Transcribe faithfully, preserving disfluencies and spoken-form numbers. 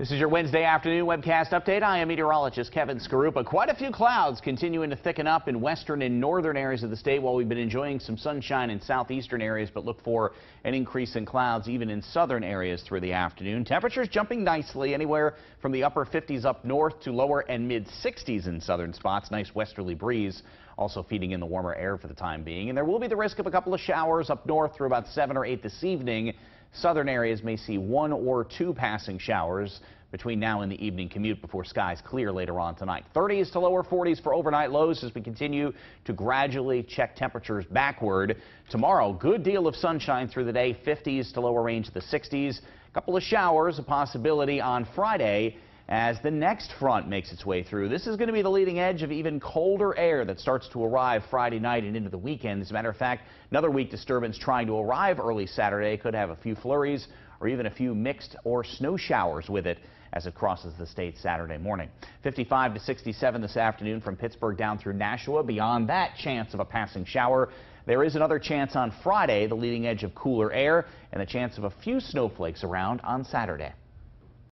This is your Wednesday afternoon webcast update. I am meteorologist Kevin Skarupa. Quite a few clouds continuing to thicken up in western and northern areas of the state while we've been enjoying some sunshine in southeastern areas, but look for an increase in clouds even in southern areas through the afternoon. Temperatures jumping nicely anywhere from the upper fifties up north to lower and mid sixties in southern spots. Nice westerly breeze also feeding in the warmer air for the time being. And there will be the risk of a couple of showers up north through about seven or eight this evening. Southern areas may see one or two passing showers between now and the evening commute before skies clear later on tonight. thirties to lower forties for overnight lows as we continue to gradually check temperatures backward. Tomorrow, good deal of sunshine through the day, fifties to lower range of the sixties. A couple of showers, a possibility on Friday as the next front makes its way through. This is going to be the leading edge of even colder air that starts to arrive Friday night and into the weekend. As a matter of fact, another weak disturbance trying to arrive early Saturday could have a few flurries or even a few mixed or snow showers with it as it crosses the state Saturday morning. fifty-five to sixty-seven this afternoon from Pittsburgh down through Nashua. Beyond that chance of a passing shower, there is another chance on Friday, the leading edge of cooler air, and the chance of a few snowflakes around on Saturday.